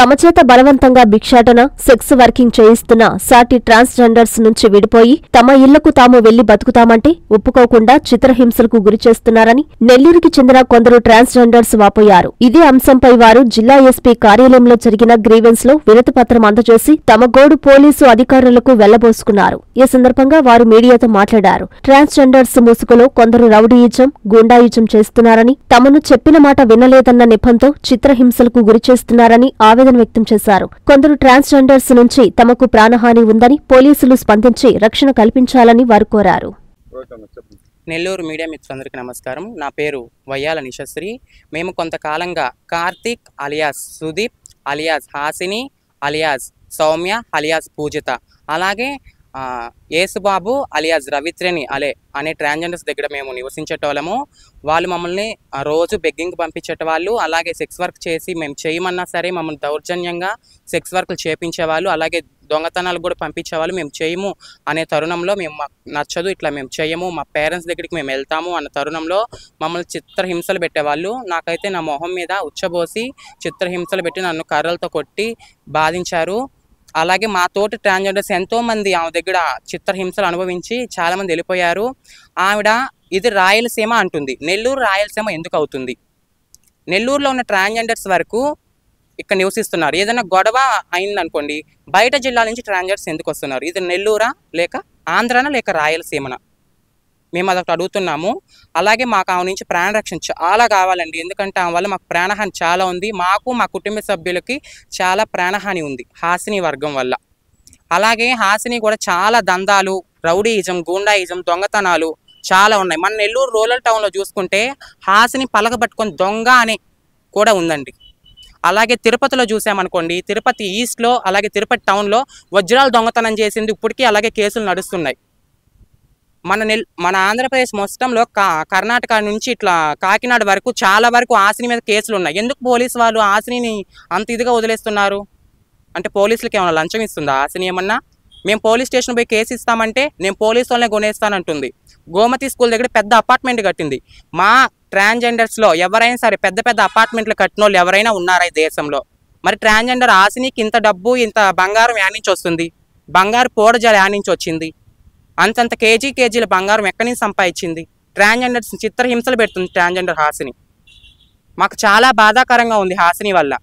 తమ చేత బలవంతంగా భిక్షాటన, సెక్స్ వర్కింగ్ చేయిస్తున్న సాటి ట్రాన్స్జెండర్స్ నుంచి విడిపోయి తమ ఇళ్లకు తాము వెళ్లి బతుకుతామంటే ఒప్పుకోకుండా చిత్రహింసలకు గురిచేస్తున్నారని నెల్లూరుకి చెందిన కొందరు ట్రాన్స్జెండర్స్ వాపోయారు. ఇదే అంశంపై వారు జిల్లా ఎస్పీ కార్యాలయంలో జరిగిన గ్రీవెన్స్ లో వినతిపత్రం అందజేసి తమ గోడు పోలీసు అధికారులకు వెళ్లబోసుకున్నారు. ఈ సందర్భంగా వారు మీడియాతో మాట్లాడారు. ట్రాన్స్జెండర్స్ ముసుగులో కొందరు రౌడీయిజం, గూండాయిజం చేస్తున్నారని, తమను చెప్పిన మాట వినలేదన్న నెపంతో చిత్రహింసలకు గురిచేస్తున్నారని ఆవేదన వ్యక్తం చేశారు. కొందరు ట్రాన్స్జెండర్స్ నుంచి తమకు ప్రాణహాని ఉందని పోలీసులు స్పందించి రక్షణ కల్పించాలని వారు కోరారు. నెల్లూరు మీడియా మిత్రులందరికీ నమస్కారం. నా పేరు వయ్యాల నిశశ్రీ. మేము కొంతకాలంగా Karthik alias Sudeep alias Hasini alias Soumya alias Poojitha, అలాగే యేసుబాబు అలియాస్ రవిత్రేని అనే ట్రాన్స్జెండర్స్ దగ్గర మేము నివసించేటోళ్ళము. వాళ్ళు మమ్మల్ని రోజు బెగ్గింగ్ పంపించేటవాళ్ళు, అలాగే సెక్స్ వర్క్ చేసి మేము చేయమన్నా సరే మమ్మల్ని దౌర్జన్యంగా సెక్స్ వర్క్లు చేపించేవాళ్ళు, అలాగే దొంగతనాలు కూడా పంపించేవాళ్ళు. మేము చేయము అనే తరుణంలో మేము మాకు నచ్చదు, ఇట్లా మేము చేయము, మా పేరెంట్స్ దగ్గరికి మేము వెళ్తాము అన్న తరుణంలో మమ్మల్ని చిత్రహింసలు పెట్టేవాళ్ళు. నాకైతే నా మొహం మీద ఉచ్చబోసి చిత్రహింసలు పెట్టి నన్ను కర్రలతో కొట్టి బాధించారు. అలాగే మా తోటి ట్రాన్స్జెండర్స్ ఎంతోమంది ఆమె దగ్గర చిత్రహింసలు అనుభవించి చాలామంది వెళ్ళిపోయారు. ఆవిడ ఇది రాయలసీమ అంటుంది. నెల్లూరు రాయలసీమ ఎందుకు అవుతుంది? నెల్లూరులో ఉన్న ట్రాన్స్జెండర్స్ వరకు ఇక్కడ నివసిస్తున్నారు. ఏదైనా గొడవ అయిందనుకోండి, బయట జిల్లాల నుంచి ట్రాన్స్జెండర్స్ ఎందుకు వస్తున్నారు? ఇది నెల్లూరా లేక ఆంధ్రానా లేక రాయలసీమనా? మేము అదొకటి అడుగుతున్నాము. అలాగే మాకు ఆమె నుంచి ప్రాణరక్షణ చాలా కావాలండి. ఎందుకంటే ఆమె వల్ల మాకు ప్రాణహాని చాలా ఉంది. మాకు మా కుటుంబ సభ్యులకి చాలా ప్రాణహాని ఉంది హాసిని వర్గం వల్ల. అలాగే హాసిని కూడా చాలా దందాలు, రౌడీయిజం, గూండాయిజం, దొంగతనాలు చాలా ఉన్నాయి. మన నెల్లూరు రూరల్ టౌన్లో చూసుకుంటే హాసిని పలకబట్టుకొని దొంగ అని కూడా ఉందండి. అలాగే తిరుపతిలో చూసామనుకోండి, తిరుపతి ఈస్ట్లో అలాగే తిరుపతి టౌన్లో వజ్రాలు దొంగతనం చేసింది ఇప్పటికీ అలాగే కేసులు నడుస్తున్నాయి. మన ఆంధ్రప్రదేశ్ మొత్తంలో కర్ణాటక నుంచి ఇట్లా కాకినాడ వరకు చాలా వరకు హాసిని మీద కేసులు ఉన్నాయి. ఎందుకు పోలీసు వాళ్ళు హాసినిని అంత ఇదిగా వదిలేస్తున్నారు? అంటే పోలీసులకి ఏమైనా లంచం ఇస్తుందా హాసిని? ఏమన్నా మేము పోలీస్ స్టేషన్ పోయి కేసు ఇస్తామంటే నేను పోలీసు వాళ్ళనే కొనేస్తానంటుంది. గోమతి స్కూల్ దగ్గర పెద్ద అపార్ట్మెంట్ కట్టింది. మా ట్రాన్స్జెండర్స్లో ఎవరైనా సరే పెద్ద పెద్ద అపార్ట్మెంట్లు కట్టిన వాళ్ళు ఎవరైనా ఉన్నారా ఈ దేశంలో? మరి ట్రాన్స్జెండర్ హాసినికి ఇంత డబ్బు, ఇంత బంగారం యానించి వస్తుంది? బంగారు పోడజాలు యానించి వచ్చింది? అంతంత కేజీల బంగారం ఎక్కడి నుంచి సంపాదించింది? ట్రాన్స్జెండర్స్ చిత్రహింసలు పెడుతుంది ట్రాన్స్జెండర్ హాసిని. మాకు చాలా బాధాకరంగా ఉంది హాసిని వల్ల.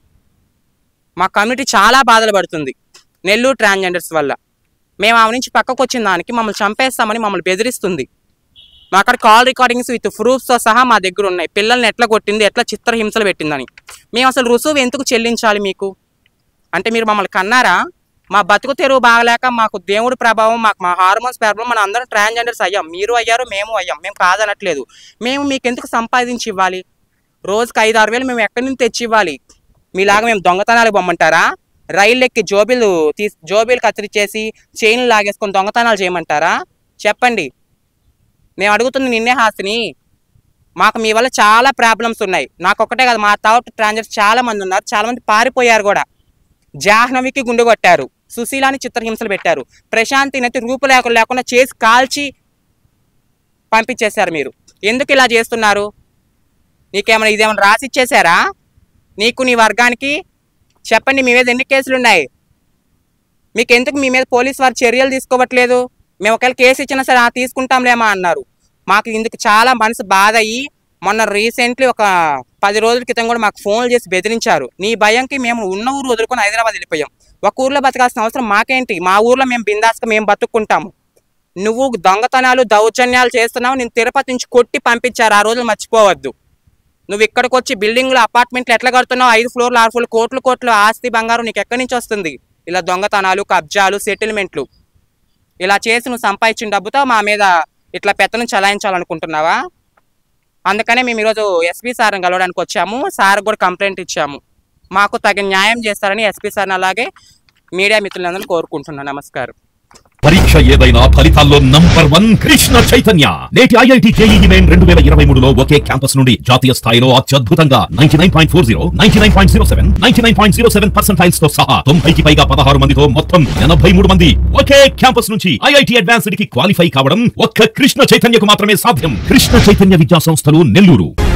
మా కమ్యూనిటీ చాలా బాధలు పడుతుంది నెల్లూరు ట్రాన్స్జెండర్స్ వల్ల. మేము ఆమె నుంచి పక్కకు వచ్చిన దానికి మమ్మల్ని చంపేస్తామని మమ్మల్ని బెదిరిస్తుంది. మా అక్కడ కాల్ రికార్డింగ్స్ విత్ ప్రూఫ్స్తో సహా మా దగ్గర ఉన్నాయి. పిల్లల్ని ఎట్లా కొట్టింది, ఎట్లా చిత్రహింసలు పెట్టిందని. మేము అసలు రుసువు ఎందుకు చెల్లించాలి మీకు? అంటే మీరు మమ్మల్ని కన్నారా? మా బతుకు తెరువు బాగలేక మాకు దేవుడి ప్రభావం, మా హార్మోన్స్ ప్రాబ్లం, మన అందరం ట్రాన్స్జెండర్స్ అయ్యాం. మీరు అయ్యారు, మేము అయ్యాం. మేము కాదనట్లేదు. మేము మీకు ఎందుకు సంపాదించి ఇవ్వాలి? రోజుకి 5-6 వేలు మేము ఎక్కడి నుంచి తెచ్చి ఇవ్వాలి? మీలాగా మేము దొంగతనాలు పొమ్మంటారా? రైళ్ళు ఎక్కి జోబీలు కత్తిరించేసి చైన్లు లాగేసుకొని దొంగతనాలు చేయమంటారా? చెప్పండి. మేము అడుగుతుంది నిన్నే హాసిని. మాకు మీ వల్ల చాలా ప్రాబ్లమ్స్ ఉన్నాయి. నాకు ఒక్కటే కాదు, మా తోటి ట్రాన్స్జెండర్స్ చాలా మంది ఉన్నారు. చాలామంది పారిపోయారు కూడా. జాహ్నవికి గుండు కొట్టారు, సుశీలాని చిత్రహింసలు పెట్టారు, ప్రశాంతినైతే రూపులేఖలు లేకుండా చేసి కాల్చి పంపించేశారు. మీరు ఎందుకు ఇలా చేస్తున్నారు? నీకేమైనా ఇదేమైనా రాసి ఇచ్చేశారా? నీకు నీ వర్గానికి చెప్పండి. మీ మీద ఎన్ని కేసులు ఉన్నాయి? మీకు ఎందుకు మీ మీద పోలీసు వారు చర్యలు తీసుకోవట్లేదు? మేము ఒకవేళ కేసు ఇచ్చినా సరే తీసుకుంటాంలేమా అన్నారు. మాకు ఇందుకు చాలా మనసు బాధ అయ్యి మొన్న రీసెంట్లీ ఒక 10 రోజుల క్రితం కూడా మాకు ఫోన్లు చేసి బెదిరించారు. నీ భయంకి మేము ఉన్న ఊరు వదులుకొని హైదరాబాద్ వెళ్ళిపోయాం. ఒక ఊర్లో బతకాల్సిన అవసరం మాకేంటి? మా ఊర్లో మేము బిందాస్గా మేము బతుక్కుంటాము. నువ్వు దొంగతనాలు, దౌర్జన్యాలు చేస్తున్నావు. నేను తిరుపతి నుంచి కొట్టి పంపించారు. ఆ రోజులు మర్చిపోవద్దు. నువ్వు ఇక్కడికి వచ్చి బిల్డింగ్లు, అపార్ట్మెంట్లు ఎట్లా కడుతున్నావు? 5 ఫ్లోర్లు 6 ఫ్లోర్లు కోట్లు ఆస్తి బంగారం నీకు ఎక్కడి నుంచి వస్తుంది? ఇలా దొంగతనాలు, కబ్జాలు, సెటిల్మెంట్లు ఇలా చేసి నువ్వు సంపాదించిన డబ్బుతో మా మీద ఇట్లా పెత్తనం చలాయించాలనుకుంటున్నావా? అందుకనే మేము ఈరోజు ఎస్పీ సార్ని కలవడానికి వచ్చాము. సార్ కూడా కంప్లైంట్ ఇచ్చాము. మాకు తగిన న్యాయం చేస్తారని ఎస్పీ సార్ని అలాగే మీడియా మిత్రులందరినీ కోరుకుంటున్నాను. నమస్కారం. పరీక్ష ఏదైనా ఫలితాల్లో నంబర్ 1 కృష్ణ చైతన్య. నేటి ఐఐటి జేఈఈ మెయిన్ 2023లో ఒకే క్యాంపస్ నుండి జాతీయ స్థాయిలో అత్యద్భుతంగా 99.40, 99.07, 99.07% తో సహా 90కి పైగా 16 మందితో మొత్తం 83 మంది ఒకే క్యాంపస్ నుంచి ఐఐటి అడ్వాన్స్డ్ కి క్వాలిఫై కావడం ఒక్క కృష్ణ చైతన్యకు మాత్రమే సాధ్యం. కృష్ణ చైతన్య విద్యా సంస్థలు నెల్లూరు.